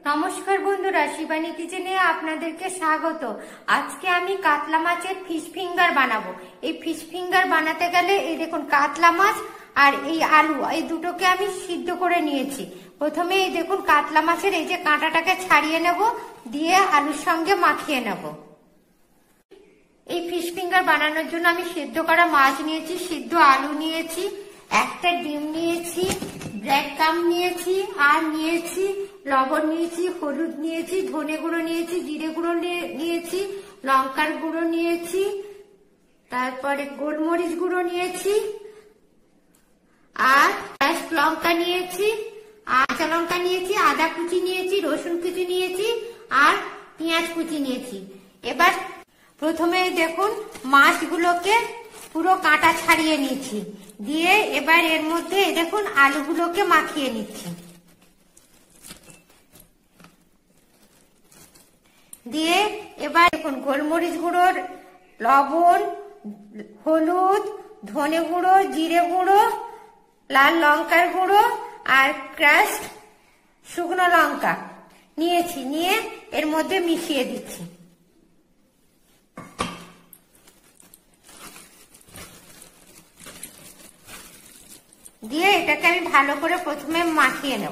নমস্কার বন্ধুরা, শিবানী কিচেনে আপনাদেরকে স্বাগত। আজকে আমি কাতলা মাছের ফিশ ফিঙ্গার বানাবো। এই ফিশ ফিঙ্গার বানাতে গেলে এই দেখুন কাতলা মাছ আর এই আলু, এই দুটোকে আমি সিদ্ধ করে নিয়েছি। প্রথমে এই দেখুন কাতলা মাছের এই যে কাঁটাটাকে ছাড়িয়ে নেব, দিয়ে আলুর সঙ্গে মাখিয়ে নেব। এই ফিশ ফিঙ্গার বানানোর জন্য আমি সিদ্ধ করা মাছ নিয়েছি, সিদ্ধ আলু নিয়েছি, একটা ডিম নিয়েছি, ব্রেড ক্রাম্ব নিয়েছি, আর নিয়েছি লবণ নিয়েছি, হলুদ নিয়েছি, ধনে গুঁড়ো নিয়েছি, জিরে গুঁড়ো নিয়েছি, লঙ্কার গুঁড়ো নিয়েছি, তারপরে গোলমরিচ গুঁড়ো নিয়েছি, আর লঙ্কা নিয়েছি, কাঁচা লঙ্কা নিয়েছি, আদা কুচি নিয়েছি, রসুন কুচি নিয়েছি, আর পেঁয়াজ কুচি নিয়েছি। এবার প্রথমে দেখুন মাছগুলোকে পুরো কাঁটা ছাড়িয়ে নিয়েছি, দিয়ে এবার এর মধ্যে দেখুন আলুগুলোকে মাখিয়ে নিচ্ছি। দিয়ে এবার দেখুন গোলমরিচ গুঁড়োর লবণ, হলুদ, ধনে গুঁড়ো, জিরে গুঁড়ো, লাল লঙ্কার গুঁড়ো আর ক্রাশড শুকনো লঙ্কা নিয়েছি, নিয়ে এর মধ্যে মিশিয়ে দিচ্ছি। দিয়ে এটাকে আমি ভালো করে প্রথমে মাখিয়ে নেব।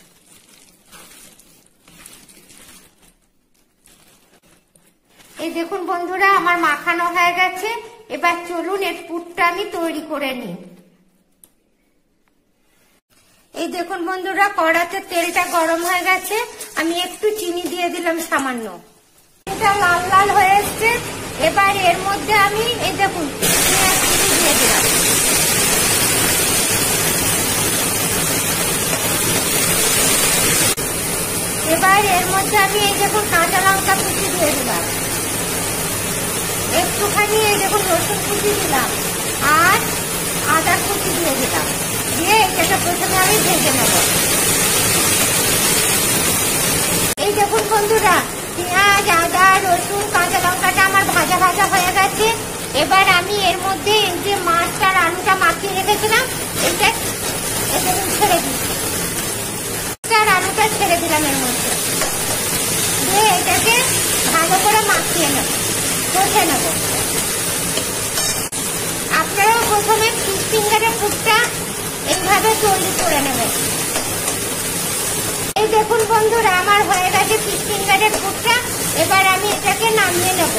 এই দেখুন বন্ধুরা আমার মাখানো হয়ে গেছে। এবার চলুন এর পুরটা আমি তৈরি করে নিই। এই দেখুন বন্ধুরা কড়াতে তেলটা গরম হয়ে গেছে, আমি একটু চিনি দিয়ে দিলাম সামান্য। এটা লাল লাল হয়ে এসছে। এবার এর মধ্যে আমি এই দেখুন পেঁয়াজ কুচি দিয়ে দিলাম। এবার এর মধ্যে আমি এই দেখুন কাঁচা লঙ্কা কুচি দিয়ে দিলাম, একটুখানি এই দেখুন রসুন কুচি দিলাম, আর আদা কুচি দিয়ে দিলাম। দিয়ে এটাকে প্রথমে আমি ভেজে নেব। এই দেখুন বন্ধুরা পেঁয়াজ, আদা, রসুন, কাঁচা লঙ্কাটা আমার ভাজা ভাজা হয়ে গেছে। এবার আমি এর মধ্যে এই যে মাছটা আর আলুটা মাখিয়ে রেখেছিলাম এটা দেখুন ছেড়ে দিচ্ছি। আর আলুটা ছেড়ে দিলাম এর মধ্যে, দিয়ে এটাকে ভালো করে মাখিয়ে নেব, কষে নেব। আপনারাও প্রথমে ফিশ ফিঙ্গারের পুরটা এইভাবে তৈরি করে নেবেন। এই দেখুন বন্ধুরা আমার হয়ে গেছে ফিশ ফিঙ্গারের পুরটা। এবার আমি এটাকে নামিয়ে নেব।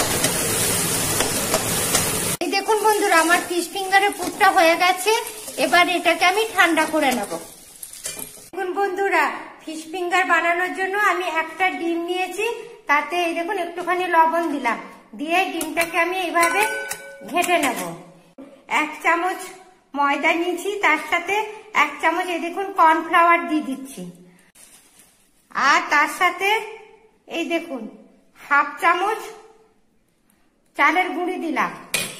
এই দেখুন বন্ধুরা আমার ফিশ ফিঙ্গারের পুরটা হয়ে গেছে। এবার এটাকে আমি ঠান্ডা করে নেব। দেখুন বন্ধুরা ফিশ ফিঙ্গার বানানোর জন্য আমি একটা ডিম নিয়েছি, তাতে এই দেখুন একটুখানি লবণ দিলাম, দিয়ে ডিমটাকে আমি এইভাবে ঘেটে নেব। 1 চামচ ময়দা নিয়েছি, তার সাথে 1 চামচ এই দেখুন কর্নফ্লাওয়ার দিয়ে দিচ্ছি, আর তার সাথে এই দেখুন 1/2 চামচ চালের গুঁড়ি দিলাম,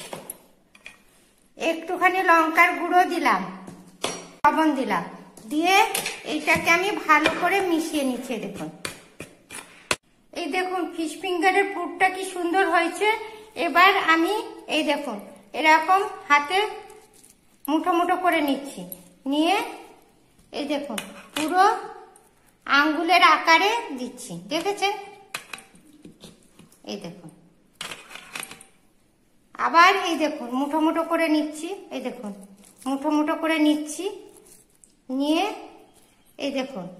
একটুখানি লঙ্কার গুঁড়ো দিলাম, লবণ দিলাম, দিয়ে এইটাকে আমি ভালো করে মিশিয়ে নিচ্ছি। দেখুন এই দেখুন ফিশ ফিঙ্গারের পুরটা কি সুন্দর হয়েছে। এবার আমি এই দেখুন এরকম হাতে মুঠো মুঠো করে নিচ্ছি, নিয়ে এই দেখুন পুরো আঙ্গুলের আকারে দিচ্ছি, দেখেছেন? এই দেখুন আবার এই দেখুন মুঠো মুঠো করে নিচ্ছি, এই দেখুন মুঠো মুঠো করে নিচ্ছি, নিয়ে এই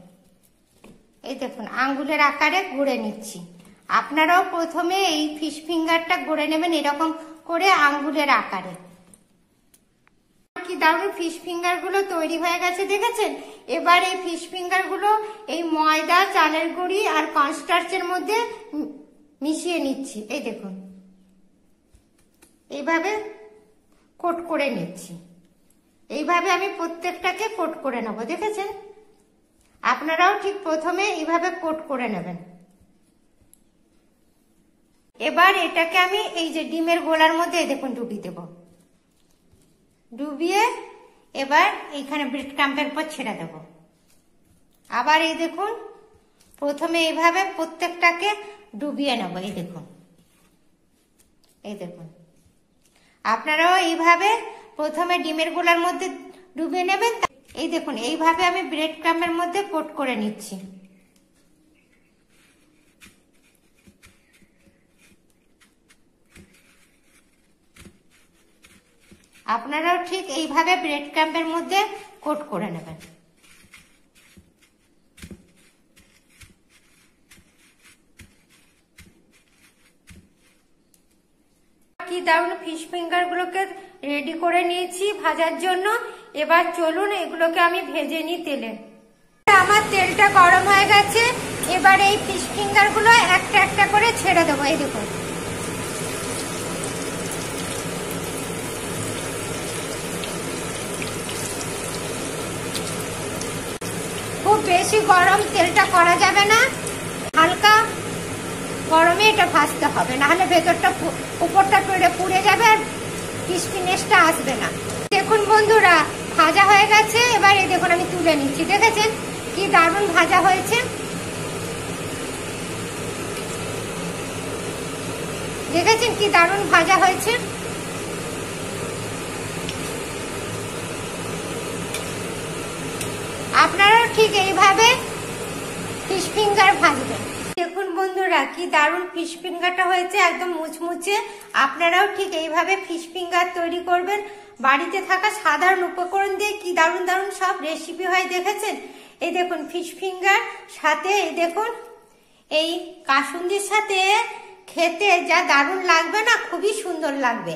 দেখুন আঙ্গুলের আকারে গড়ে নিচ্ছি। আপনারাও প্রথমে এই ফিশ ফিঙ্গারটা গড়ে নেবেন এরকম করে আঙ্গুলের আকারে। কি দারুণ ফিশ ফিঙ্গার গুলো তৈরি হয়ে গেছে, দেখেছেন? এবার এই ফিশ ফিঙ্গার গুলো এই ময়দা, চালের গুঁড়ি আর কর্নস্টার্চের মধ্যে মিশিয়ে নিচ্ছি। এই দেখুন এইভাবে কোট করে নিচ্ছি। এইভাবে আমি প্রত্যেকটাকে কোট করে নেব, দেখেছেন? আপনারাও ঠিক প্রথমে এইভাবে কোট করে নেবেন। এবার এটাকে আমি এই যে ডিমের গোলার মধ্যে দেখুন ডুবিয়ে দেব, ডুবিয়ে এবার এইখানে ব্রেড ক্রাম্বের উপর ছেড়ে দেব। আবার এই দেখুন প্রথমে এইভাবে প্রত্যেকটাকে ডুবিয়ে নেব। এই দেখুন আপনারাও এইভাবে প্রথমে ডিমের গোলার মধ্যে ডুবিয়ে নেবেন। এই দেখুন এইভাবে আমি ব্রেড ক্রাম্বের মধ্যে কোট করে নিচ্ছি। আপনারাও ঠিক এইভাবে ব্রেড ক্রাম্বের মধ্যে কোট করে নেবেন। কি দারুন ফিশ ফিঙ্গার গুলোকে রেডি করে নিয়েছি ভাজার জন্য। এবার চলুন এগুলোকে আমি ভেজে নিই তেলে। আমার তেলটা গরম হয়ে গেছে, এবার এই ফিশ ফিঙ্গার গুলো একটা একটা করে ছেড়ে দেবো। এই দেখুন খুব বেশি গরম তেলটা করা যাবে না, হালকা গরমে এটা ভাজতে হবে, নাহলে ভেতরটা উপরটা পুড়ে যাবে আর ক্রিসপিনেসটা আসবে না। দেখুন বন্ধুরা ভাজা হয়ে গেছে, এবার এই দেখুন আমি তুলে নিচ্ছি। দেখেছেন কি দারুণ ভাজা হয়েছে, দেখেছেন কি দারুণ ভাজা হয়েছে। আপনারাও ঠিক এইভাবে ফিশ ফিঙ্গার ভাজবেন। দেখুন বন্ধুরা কি দারুণ ফিশ ফিঙ্গারটা হয়েছে, একদম মুচমুচে। আপনারাও ঠিক এইভাবে ফিশ ফিঙ্গার তৈরি করবেন। বাড়িতে থাকা সাধারণ উপকরণ দিয়ে কি দারুণ দারুণ সব রেসিপি হয় দেখেছেন। এই দেখুন ফিশ ফিঙ্গার সাথে এই দেখুন এই কাসুন্দির সাথে খেতে যা দারুণ লাগবে না, খুবই সুন্দর লাগবে।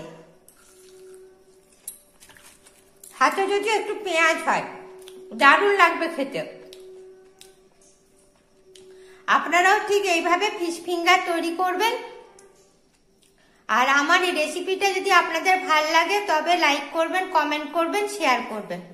হাতে যদি একটু পেঁয়াজ হয় দারুণ লাগবে খেতে। আপনারাও ঠিক এইভাবে ফিশ ফিঙ্গার তৈরি করবেন। আর আমার এই রেসিপিটা যদি আপনাদের ভালো লাগে তবে লাইক করবেন, কমেন্ট করবেন, শেয়ার করবেন।